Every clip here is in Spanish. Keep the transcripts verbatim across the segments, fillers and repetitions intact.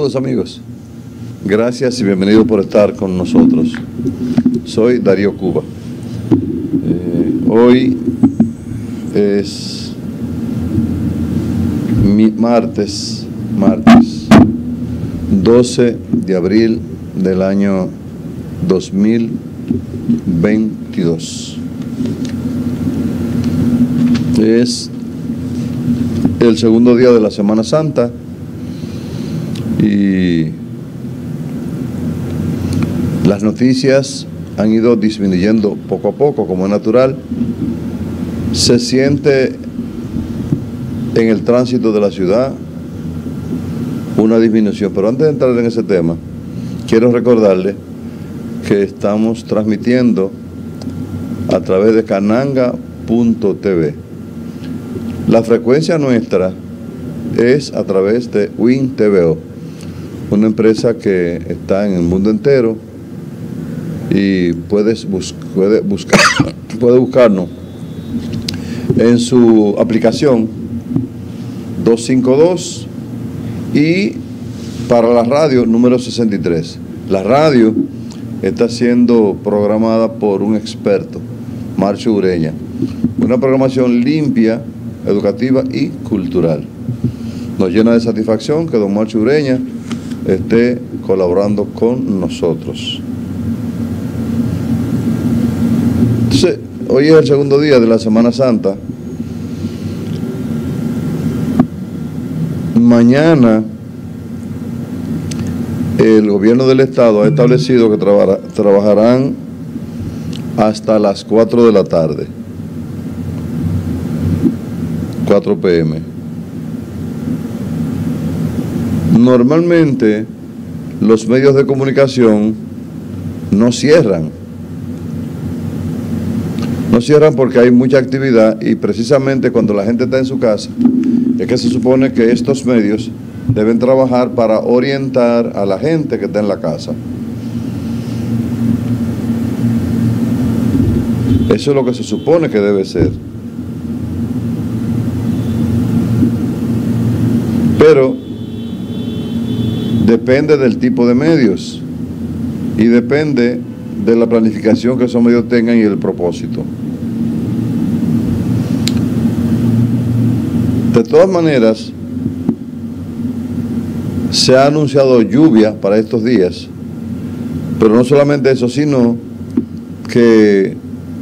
Saludos amigos, gracias y bienvenidos por estar con nosotros. Soy Darío Cuba. Eh, hoy es mi martes, martes doce de abril del año dos mil veintidós. Es el segundo día de la Semana Santa y las noticias han ido disminuyendo poco a poco, como es natural. Se siente en el tránsito de la ciudad una disminución, pero antes de entrar en ese tema, quiero recordarles que estamos transmitiendo a través de cananga punto t v. La frecuencia nuestra es a través de Win T V O, una empresa que está en el mundo entero y puedes bus puede buscar, puede buscarnos en su aplicación doscientos cincuenta y dos y para la radio número sesenta y tres. La radio está siendo programada por un experto, Marcio Ureña, una programación limpia, educativa y cultural. Nos llena de satisfacción que don Marcio Ureña esté colaborando con nosotros. Entonces, hoy es el segundo día de la Semana Santa. Mañana el gobierno del estado ha establecido que traba, trabajarán hasta las cuatro de la tarde, cuatro p m Normalmente los medios de comunicación no cierran. No cierran porque hay mucha actividad y precisamente cuando la gente está en su casa es que se supone que estos medios deben trabajar para orientar a la gente que está en la casa. Eso es lo que se supone que debe ser. Pero depende del tipo de medios y depende de la planificación que esos medios tengan y el propósito. De todas maneras, se ha anunciado lluvia para estos días, pero no solamente eso, sino que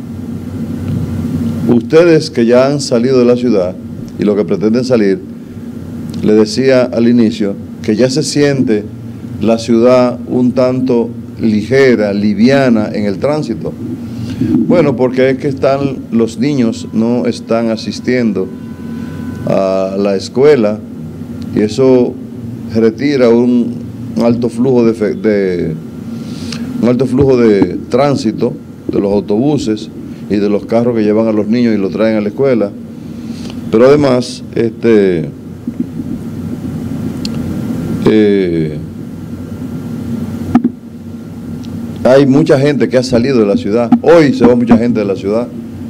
ustedes que ya han salido de la ciudad y los que pretenden salir, les decía al inicio que ya se siente la ciudad un tanto ligera, liviana en el tránsito. Bueno, porque es que están los niños, no están asistiendo a la escuela y eso retira un alto flujo de, de un alto flujo de tránsito de los autobuses y de los carros que llevan a los niños y los traen a la escuela. Pero además, este eh, hay mucha gente que ha salido de la ciudad. Hoy se va mucha gente de la ciudad,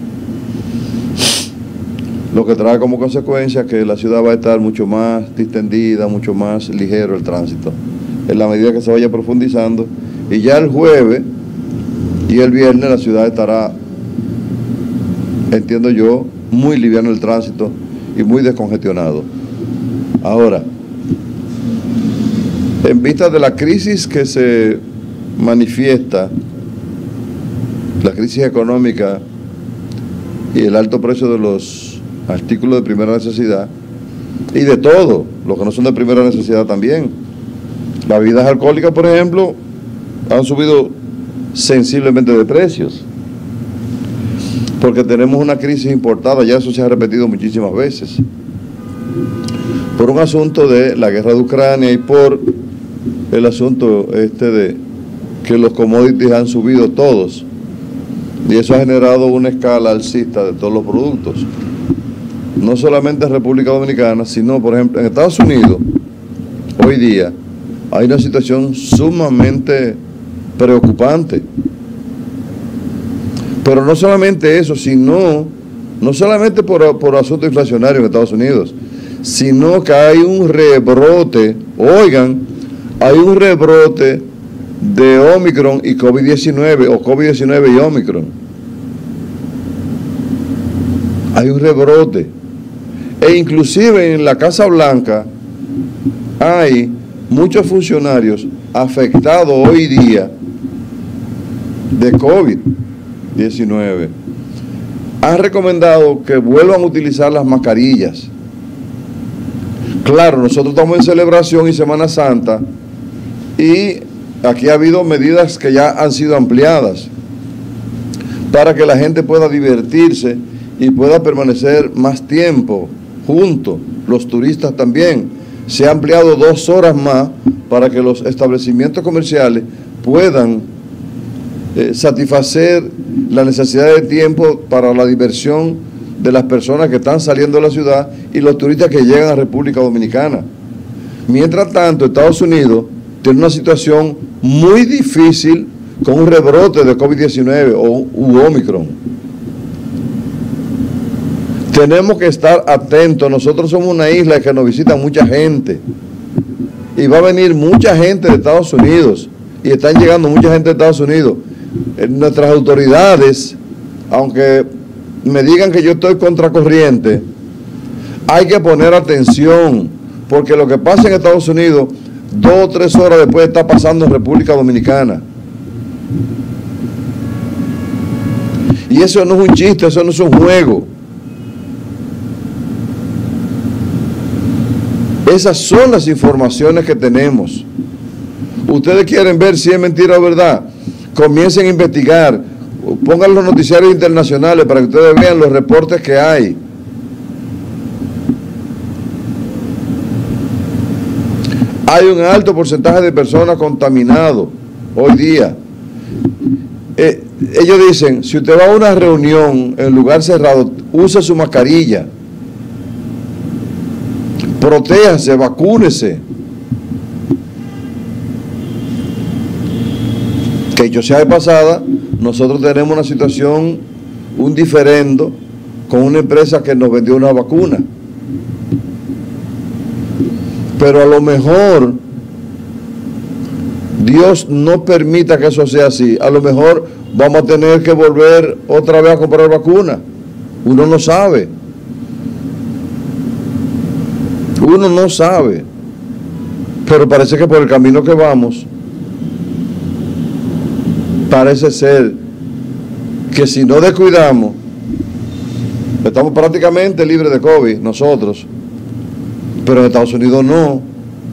lo que trae como consecuencia que la ciudad va a estar mucho más distendida, mucho más ligero el tránsito, en la medida que se vaya profundizando. Y ya el jueves y el viernes la ciudad estará, entiendo yo, muy liviano el tránsito y muy descongestionado. Ahora, en vista de la crisis que se manifiesta, la crisis económica y el alto precio de los artículos de primera necesidad, y de todo, los que no son de primera necesidad también. Las bebidas alcohólicas, por ejemplo, han subido sensiblemente de precios, porque tenemos una crisis importada, ya eso se ha repetido muchísimas veces, por un asunto de la guerra de Ucrania y por el asunto este de que los commodities han subido todos, y eso ha generado una escala alcista de todos los productos. No solamente en República Dominicana, sino, por ejemplo, en Estados Unidos, hoy día, hay una situación sumamente preocupante. Pero no solamente eso, sino, no solamente por, por asunto inflacionario en Estados Unidos, sino que hay un rebrote, oigan, hay un rebrote de Omicron y COVID diecinueve, o COVID diecinueve y Omicron. Hay un rebrote. E inclusive en la Casa Blanca hay muchos funcionarios afectados hoy día de COVID diecinueve. Han recomendado que vuelvan a utilizar las mascarillas. Claro, nosotros estamos en celebración y Semana Santa y aquí ha habido medidas que ya han sido ampliadas para que la gente pueda divertirse y pueda permanecer más tiempo juntos, los turistas también. Se ha ampliado dos horas más para que los establecimientos comerciales puedan eh, satisfacer la necesidad de tiempo para la diversión de las personas que están saliendo de la ciudad y los turistas que llegan a República Dominicana. Mientras tanto, Estados Unidos tiene una situación muy difícil con un rebrote de COVID diecinueve o u Omicron. Tenemos que estar atentos. Nosotros somos una isla que nos visita mucha gente y va a venir mucha gente de Estados Unidos y están llegando mucha gente de Estados Unidos. Nuestras autoridades, aunque me digan que yo estoy contracorriente, hay que poner atención, porque lo que pasa en Estados Unidos dos o tres horas después está pasando en República Dominicana. Y eso no es un chiste, eso no es un juego. Esas son las informaciones que tenemos. Ustedes quieren ver si es mentira o verdad, comiencen a investigar, pongan los noticiarios internacionales para que ustedes vean los reportes que hay. Hay un alto porcentaje de personas contaminadas hoy día. Eh, ellos dicen, si usted va a una reunión en lugar cerrado, use su mascarilla, protéjase, vacúnese. Que dicho sea de pasada, nosotros tenemos una situación, un diferendo con una empresa que nos vendió una vacuna. Pero a lo mejor Dios no permita que eso sea así. A lo mejor vamos a tener que volver otra vez a comprar vacuna. Uno no sabe. Uno no sabe. Pero parece que por el camino que vamos, parece ser que si no descuidamos, estamos prácticamente libres de COVID nosotros, pero en Estados Unidos no.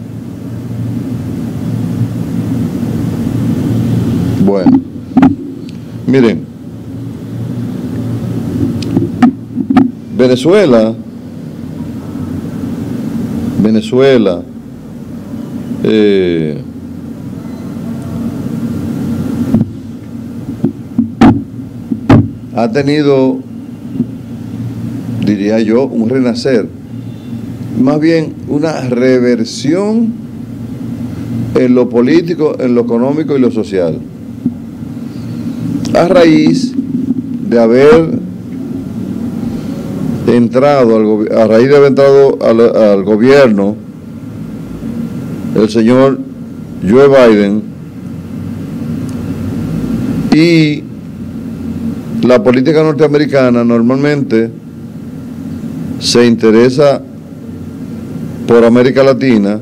Bueno, miren, Venezuela, Venezuela, eh, ha tenido, diría yo, un renacer, más bien una reversión en lo político, en lo económico y lo social, a raíz de haber entrado, al, a raíz de haber entrado al, al gobierno el señor Joe Biden y la política norteamericana normalmente se interesa por América Latina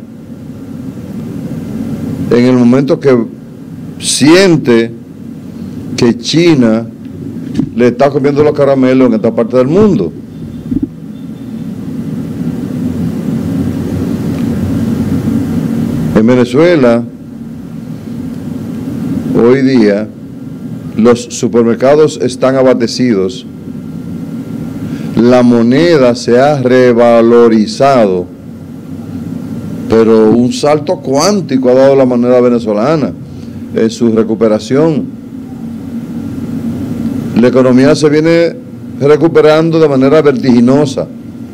en el momento que siente que China le está comiendo los caramelos en esta parte del mundo. En Venezuela, hoy día, los supermercados están abastecidos, la moneda se ha revalorizado, pero un salto cuántico ha dado la moneda venezolana en su recuperación. La economía se viene recuperando de manera vertiginosa,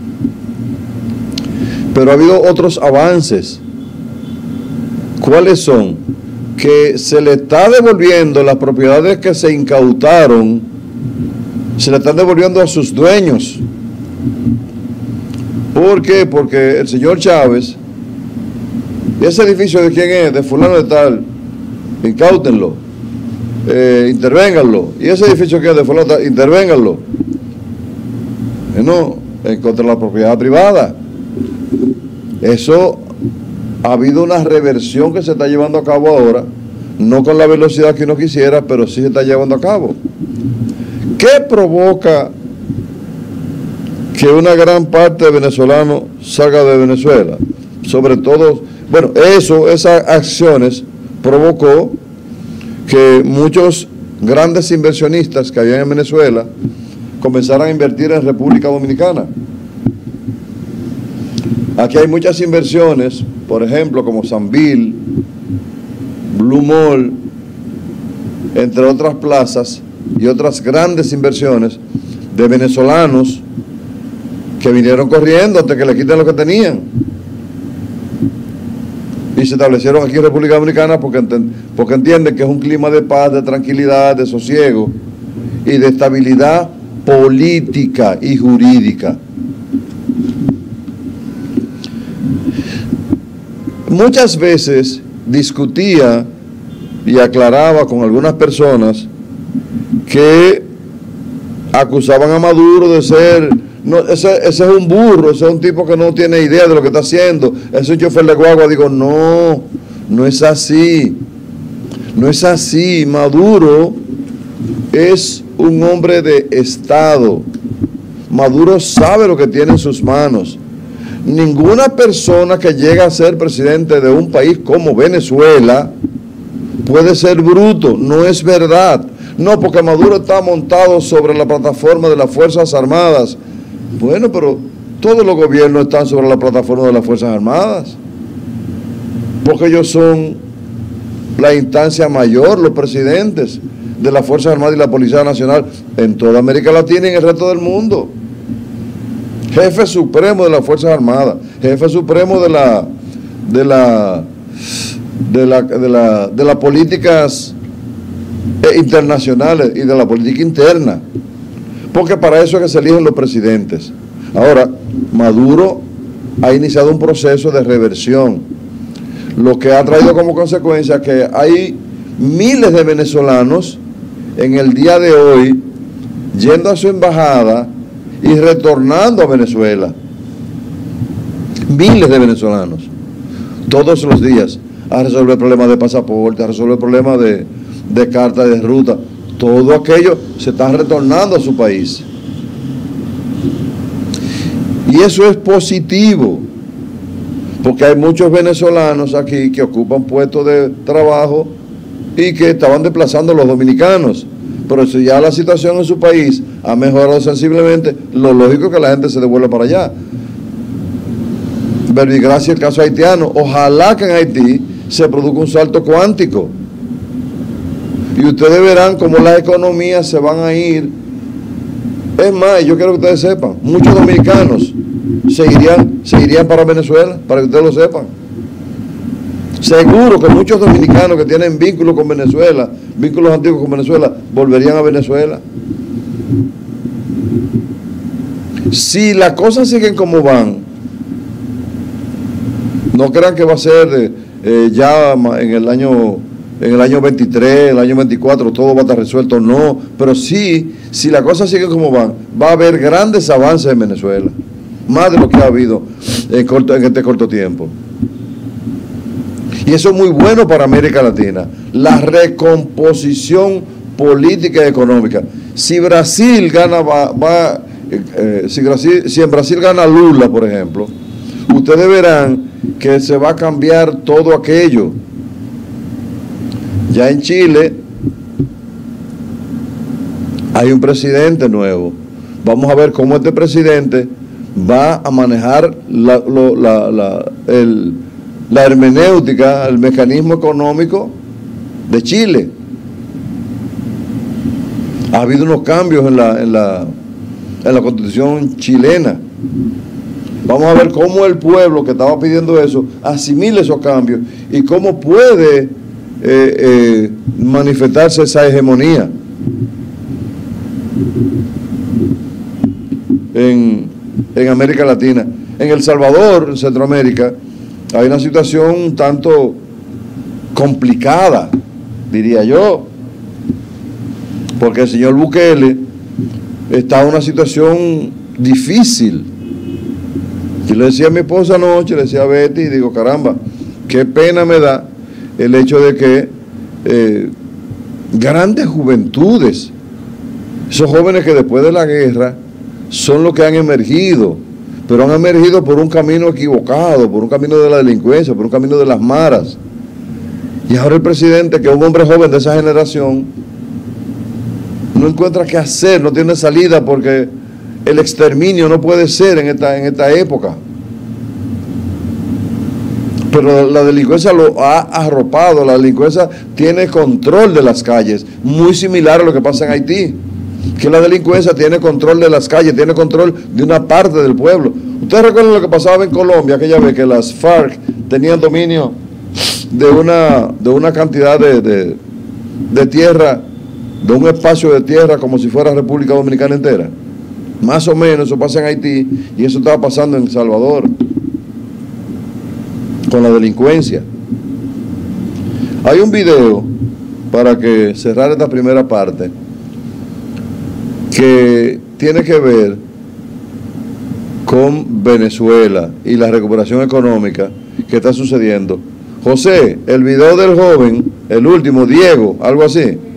pero ha habido otros avances. ¿Cuáles son? Que se le está devolviendo las propiedades que se incautaron, se le están devolviendo a sus dueños. ¿Por qué? Porque el señor Chávez ¿Ese edificio de quién es? De fulano de tal. Incáutenlo. Eh, intervénganlo. ¿Y ese edificio que es de fulano de tal? Intervénganlo. Eh, no, en contra de la propiedad privada. Eso ha habido una reversión que se está llevando a cabo ahora, no con la velocidad que uno quisiera, pero sí se está llevando a cabo. ¿Qué provoca que una gran parte de venezolanos salga de Venezuela? Sobre todo, bueno, eso, esas acciones provocó que muchos grandes inversionistas que habían en Venezuela comenzaran a invertir en República Dominicana. Aquí hay muchas inversiones, por ejemplo, como Sanvil, Blue Mall, entre otras plazas y otras grandes inversiones de venezolanos que vinieron corriendo antes que le quiten lo que tenían y se establecieron aquí en República Dominicana porque, porque entienden que es un clima de paz, de tranquilidad, de sosiego y de estabilidad política y jurídica. Muchas veces discutía y aclaraba con algunas personas que acusaban a Maduro de ser, no, ese, ese es un burro, ese es un tipo que no tiene idea de lo que está haciendo, ese es un chofer de guagua. Digo, no, no es así, no es así. Maduro es un hombre de Estado. Maduro sabe lo que tiene en sus manos. Ninguna persona que llega a ser presidente de un país como Venezuela puede ser bruto, no es verdad. No, porque Maduro está montado sobre la plataforma de las Fuerzas Armadas. Bueno, pero todos los gobiernos están sobre la plataforma de las Fuerzas Armadas, porque ellos son la instancia mayor, los presidentes de las Fuerzas Armadas y la Policía Nacional en toda América Latina y en el resto del mundo. Jefe supremo de las Fuerzas Armadas, jefe supremo de la de la de la de la de las políticas internacionales y de la política interna, porque para eso es que se eligen los presidentes. Ahora, Maduro ha iniciado un proceso de reversión, lo que ha traído como consecuencia que hay miles de venezolanos en el día de hoy yendo a su embajada y retornando a Venezuela. Miles de venezolanos, todos los días, a resolver problemas de pasaporte, a resolver problemas de, de carta de ruta. Todo aquello se está retornando a su país. Y eso es positivo, porque hay muchos venezolanos aquí que ocupan puestos de trabajo y que estaban desplazando a los dominicanos. Pero si ya la situación en su país ha mejorado sensiblemente, lo lógico es que la gente se devuelva para allá. Verbigracia el caso haitiano. Ojalá que en Haití se produzca un salto cuántico. Y ustedes verán cómo las economías se van a ir. Es más, yo quiero que ustedes sepan, muchos dominicanos se irían, se irían para Venezuela, para que ustedes lo sepan. Seguro que muchos dominicanos que tienen vínculos con Venezuela, vínculos antiguos con Venezuela, volverían a Venezuela. Si las cosas siguen como van, no crean que va a ser eh, ya en el año en el año veintitrés, el año veinticuatro, todo va a estar resuelto. No, pero sí, si las cosas siguen como van, va a haber grandes avances en Venezuela, más de lo que ha habido en, corto, en este corto tiempo. Y eso es muy bueno para América Latina, la recomposición política y económica. Si Brasil gana, va, va eh, si, Brasil, si en Brasil gana Lula, por ejemplo, ustedes verán que se va a cambiar todo aquello. Ya en Chile hay un presidente nuevo. Vamos a ver cómo este presidente va a manejar la, lo, la, la, el, la hermenéutica, el mecanismo económico de Chile. Ha habido unos cambios en la, en la, en la constitución chilena. Vamos a ver cómo el pueblo que estaba pidiendo eso asimila esos cambios y cómo puede eh, eh, manifestarse esa hegemonía en, en América Latina. En El Salvador, en Centroamérica, hay una situación un tanto complicada, diría yo, porque el señor Bukele está en una situación difícil. Yo le decía a mi esposa anoche, le decía a Betty, y digo, caramba, qué pena me da el hecho de que eh, grandes juventudes, esos jóvenes que después de la guerra son los que han emergido, pero han emergido por un camino equivocado, por un camino de la delincuencia, por un camino de las maras. Y ahora el presidente, que es un hombre joven de esa generación, no encuentra qué hacer, no tiene salida, porque el exterminio no puede ser en esta, en esta época. Pero la delincuencia lo ha arropado, la delincuencia tiene control de las calles, muy similar a lo que pasa en Haití, que la delincuencia tiene control de las calles, tiene control de una parte del pueblo. ¿Ustedes recuerdan lo que pasaba en Colombia aquella vez que las FARC tenían dominio de una, de una cantidad de, de, de tierra, de un espacio de tierra como si fuera República Dominicana entera? Más o menos eso pasa en Haití y eso estaba pasando en El Salvador con la delincuencia. Hay un video, para que cerrar esta primera parte, que tiene que ver con Venezuela y la recuperación económica que está sucediendo. José, el video del joven, el último, Diego, algo así.